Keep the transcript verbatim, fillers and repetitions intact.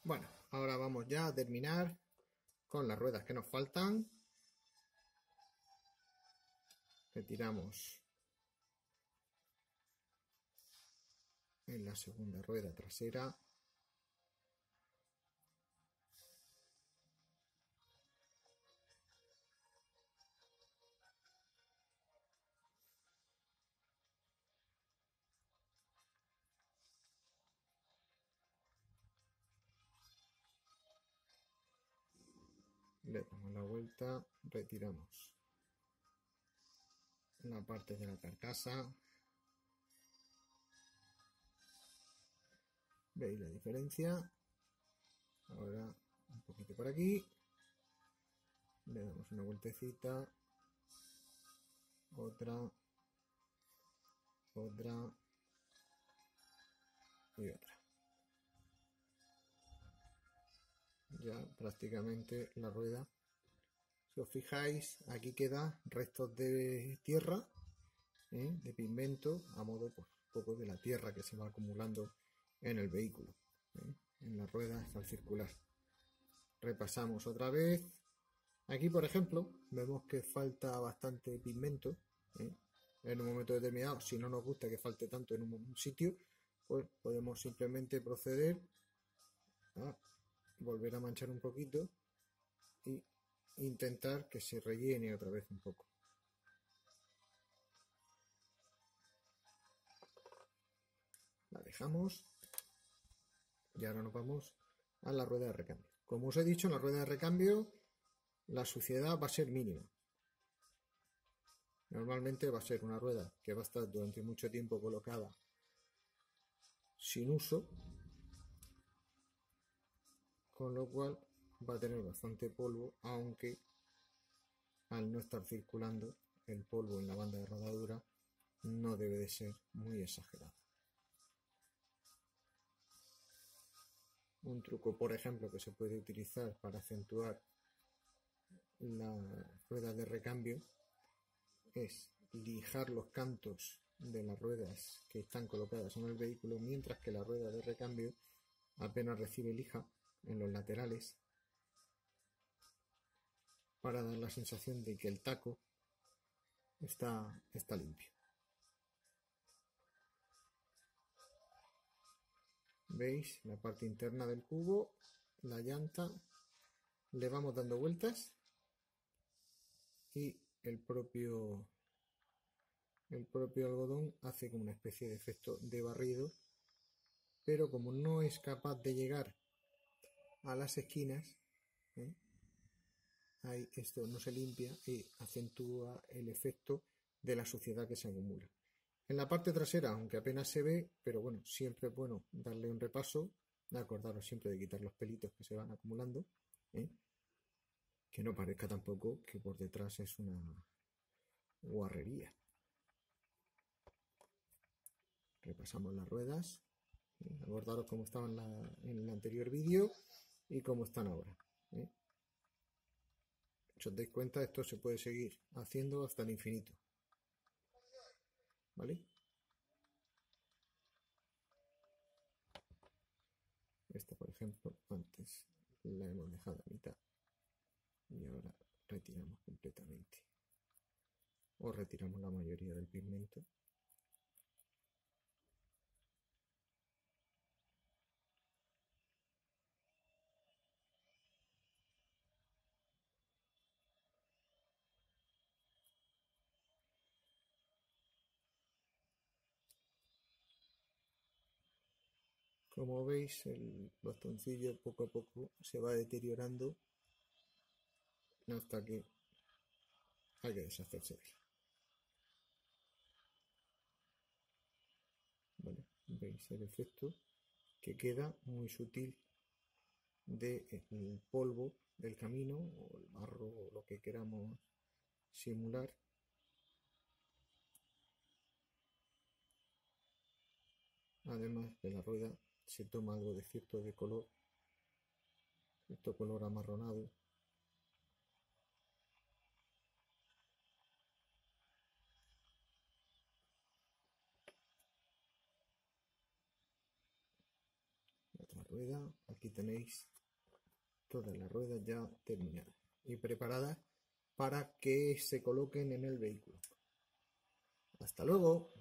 Bueno, ahora vamos ya a terminar con las ruedas que nos faltan. Retiramos en la segunda rueda trasera. Le damos la vuelta, retiramos la parte de la carcasa. ¿Veis la diferencia? Ahora un poquito por aquí. Le damos una vueltecita. Otra. Otra. Y otra. Ya prácticamente la rueda. Si os fijáis, aquí queda restos de tierra, ¿eh? de pigmento, a modo pues, un poco de la tierra que se va acumulando en el vehículo, ¿eh? en la rueda hasta el circular. Repasamos otra vez. Aquí, por ejemplo, vemos que falta bastante pigmento, ¿eh? en un momento determinado. Si no nos gusta que falte tanto en un sitio, pues podemos simplemente proceder a volver a manchar un poquito y intentar que se rellene otra vez un poco. La dejamos y ahora nos vamos a la rueda de recambio. Como os he dicho, en la rueda de recambio la suciedad va a ser mínima. Normalmente va a ser una rueda que va a estar durante mucho tiempo colocada sin uso, con lo cual va a tener bastante polvo, aunque al no estar circulando el polvo en la banda de rodadura no debe de ser muy exagerado. Un truco, por ejemplo, que se puede utilizar para acentuar la rueda de recambio es lijar los cantos de las ruedas que están colocadas en el vehículo, mientras que la rueda de recambio apenas recibe lija en los laterales, para dar la sensación de que el taco está, está limpio. ¿Veis? La parte interna del cubo, la llanta, le vamos dando vueltas y el propio, el propio algodón hace como una especie de efecto de barrido, pero como no es capaz de llegar a las esquinas, ¿eh? Ahí esto no se limpia y acentúa el efecto de la suciedad que se acumula. En la parte trasera, aunque apenas se ve, pero bueno, siempre es bueno darle un repaso. Acordaros siempre de quitar los pelitos que se van acumulando, ¿eh? Que no parezca tampoco que por detrás es una guarrería. Repasamos las ruedas. ¿eh? Acordaros cómo estaban la, en el anterior vídeo y cómo están ahora, ¿eh? Si os dais cuenta, esto se puede seguir haciendo hasta el infinito, ¿vale? Esta, por ejemplo, antes la hemos dejado a mitad y ahora retiramos completamente, o retiramos la mayoría del pigmento. Como veis, el bastoncillo poco a poco se va deteriorando hasta que hay que deshacerse de él. Vale, veis el efecto que queda muy sutil del polvo del camino o el barro o lo que queramos simular. Además de la rueda se toma algo de cierto de color, cierto color amarronado. Otra rueda, al aquí tenéis todas las ruedas ya terminadas y preparadas para que se coloquen en el vehículo. Hasta luego.